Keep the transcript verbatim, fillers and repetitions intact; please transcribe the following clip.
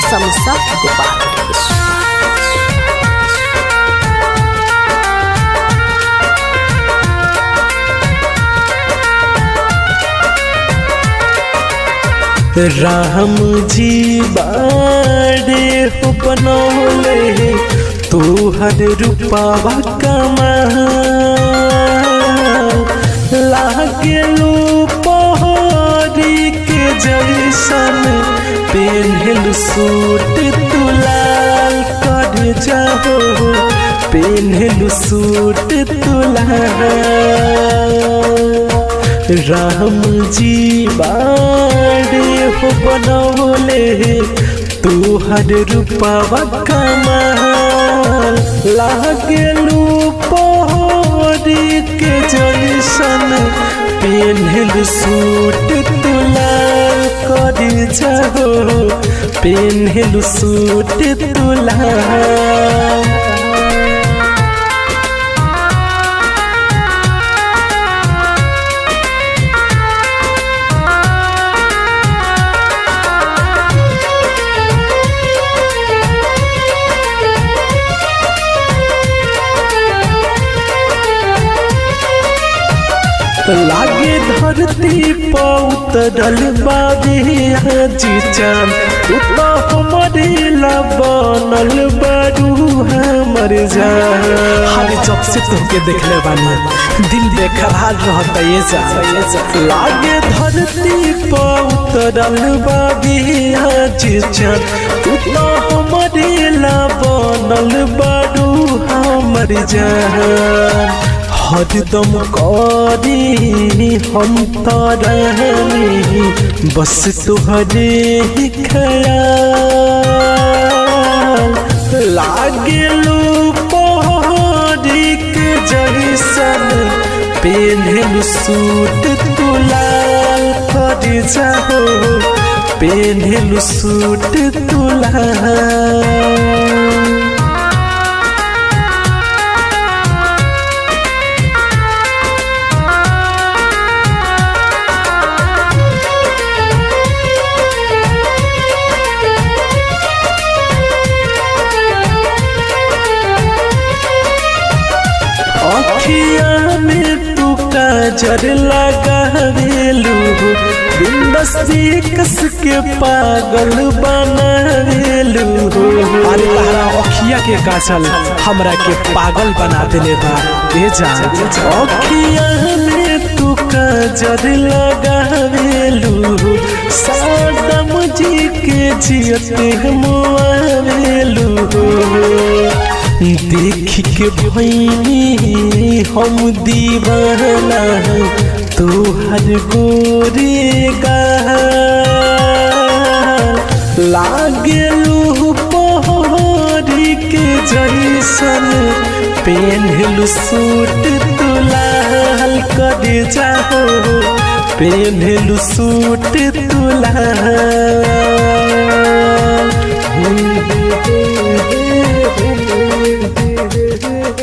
समसा गोपालगंज। राम जी बाड़े हो बनौले तोहर रूपावा कमाल लागेलू पहरी के जैसन पेन्हल सूट तुलाल कर जाओ पेन्हल सूट तुलाल। राम जी बाड़े हो बनौले तोहर रूपावा कमाल लागेलू पहरी के जैसन पेन्हल सूट तुलाल कर जाओ पेन्हल सूट तुलाल। लागे धरती पौतरल बाबे जी चांद तू तो हमारे ला बनल बारू हमर जान। हर जब से तुमके देखले बानी दिल बेकरार रहता ये जा। लागे धरती पौतरल बाबे जी चांद तू तो हमारे ला बनल बारू हमर जान। हरदम करी हम तारानी बस तुहरे ख्याल लागेलू पहरी के जैसन पेन्हल सूट तुलाल कर जाओ पेन्हल सूट तुलाल। अखिया में तू काजर लगावेलू बिंदसी कस के पागल बनावेलू। अरे तहरा अखिया के काजल हमरा के पागल बना देले बा ए जान। अखिया में तू काजर लगावेलू सादम जी के जियते मुआवेलू। देख के भैनी हम दीवाना तोहर गोरे गाल लागेलू पहरी के जैसन पेन्हल सूट तुलाल कर जाओ पेन्हल सूट तुलाल। Thank you.